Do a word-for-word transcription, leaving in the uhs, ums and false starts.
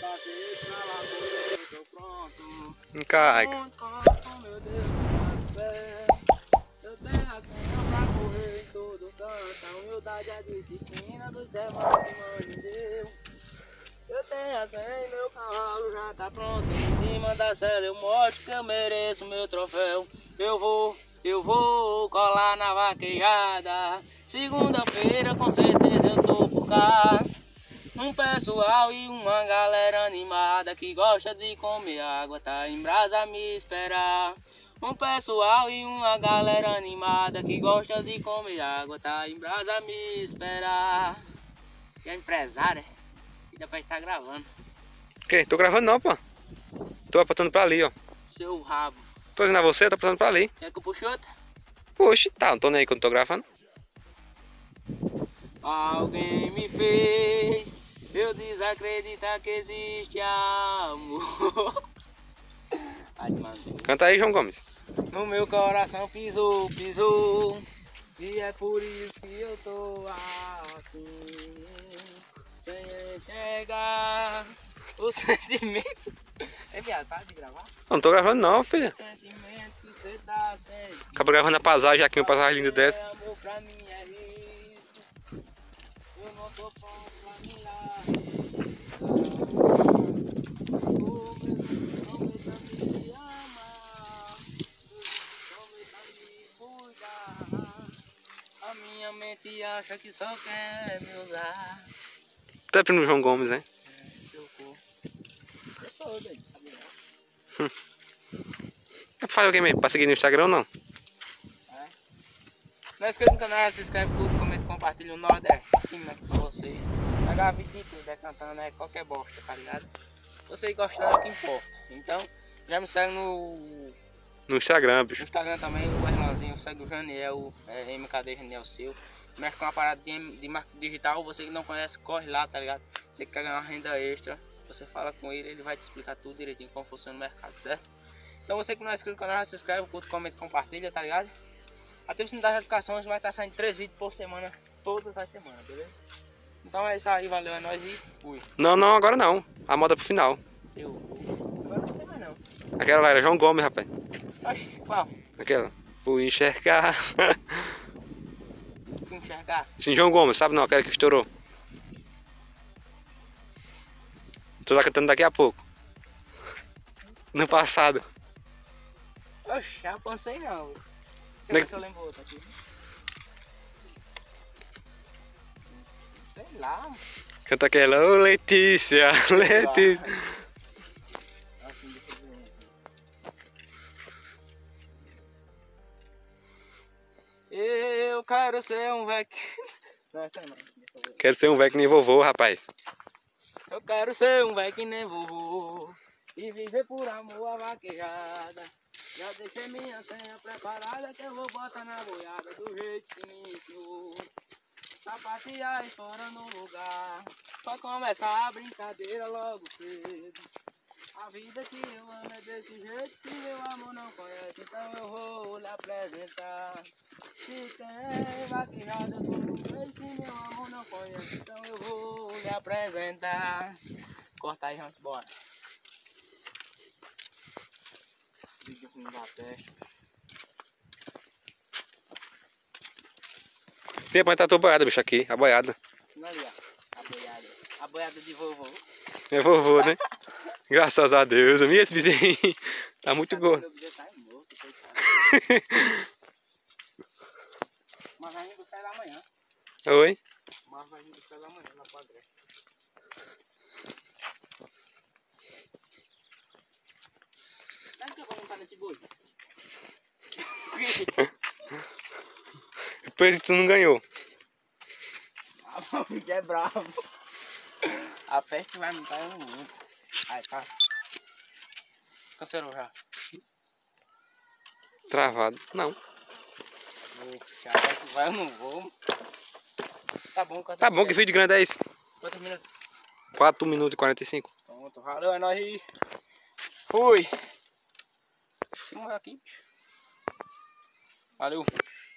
passei pra lá, eu tô pronto. Encarrega. Meu Deus, fé. Eu tenho a senha pra correr em todo canto. A humildade, a disciplina do Zé Mano me deu. Eu tenho a senha e meu cavalo já tá pronto. Em cima da cela eu mostro que eu mereço meu troféu. Eu vou, eu vou colar na vaquejada. Segunda-feira com certeza eu tô por cá. Um pessoal e uma galera animada que gosta de comer água, tá em brasa a me esperar. Um pessoal e uma galera animada que gosta de comer água, tá em brasa a me esperar. E a empresária, e dá pra estar gravando. O quê? Tô gravando não, pô. Tô apontando pra ali, ó. Seu rabo. Tô dizendo a você, tô apontando pra ali. Quer que eu puxe outra? Puxa, tá, não tô nem aí quando tô gravando. Alguém me fez eu desacreditar que existe amor. Ai, mano. Canta aí, João Gomes. No meu coração pisou, pisou. E é por isso que eu tô assim, sem enxergar o sentimento. É viado, para de gravar? Não tô gravando não, filha. O sentimento que você tá sentindo. Acaba gravando a paisagem aqui, uma paisagem linda dessa. Amor pra mim é risco. Eu não tô pronto pra me lá. A minha mente acha que só quer me usar. Tá primo do João Gomes, né? É, seu corpo. Eu sou daí, sabia não? Hum. Faz o que mesmo? Pra seguir no Instagram ou não? É. Não é inscrito no canal, se inscreve, curte, comenta, compartilha o Nordeste aqui pra vocês. Pegar vídeo de tudo, é cantando, é qualquer bosta, tá ligado? Você gostando é o que importa. Então, já me segue no, No Instagram, no bicho. Instagram também, o Erlanzinho, segue o Janiel, é, M K D Janiel seu. Mexe com uma parada de, de marketing digital, você que não conhece, corre lá, tá ligado? Você que quer ganhar uma renda extra, você fala com ele, ele vai te explicar tudo direitinho como funciona o mercado, certo? Então você que não é inscrito no canal, já se inscreve, curte, comenta, compartilha, tá ligado? Até o sininho das notificações, vai estar saindo três vídeos por semana, todas as semanas, beleza? Então é isso aí, valeu, é nóis e fui. Não, não, agora não. A moda pro final. Eu agora não sei mais não. Aquela lá era João Gomes, rapaz. Oxi, qual? Aquela. Fui enxergar. Fui enxergar? Sim, João Gomes, sabe não? Aquela que estourou. Tô lá cantando daqui a pouco. No passado. Oxi, já pensei não. Deixa eu Ne- ver se eu lembro outra aqui. Sei lá. Canta aquela, ô Letícia, Letícia. Assim, deixa eu ver uma aqui. Eu quero ser um vec. Não, essa não. Deixa eu ver. Quero ser um velho que nem vovô, rapaz. Eu quero ser um velho que nem vovô e viver por amor a vaquejada. Já deixei minha senha preparada que eu vou botar na boiada do jeito que me ensinou. Sapatear fora no lugar, pra começar a brincadeira logo cedo. A vida que eu amo é desse jeito, se meu amor não conhece, então eu vou lhe apresentar. Se tem vaquejada todo mês, se meu amor não conhece, então eu vou lhe apresentar. Corta aí, gente, bora. Vídeo ruim da testa. Tem pra entrar a tua boiada, bicho, aqui, a boiada. Não ali, ó, a boiada. A boiada de vovô. É vovô, né? Graças a Deus. E esse vizinho aí tá muito gordo. Meu filho tá morto, coitado. Mas vai vir buscar ele amanhã. Oi? Mas vai vir buscar ele amanhã lá pra Grécia. Sabe que eu vou montar nesse boi? Depois que tu não ganhou. Ah, o bicho é bravo. A peste vai montar eu não monto. Ai, tá. Cancelou já. Travado. Não. Poxa, a peste vai eu não vou. Tá bom, quantos Tá bom, que vídeo grande é esse? Quantos minutos? quatro minutos e quarenta e cinco. Pronto, valeu, é nóis aí. Fui. Filma aqui, bicho. Valeu.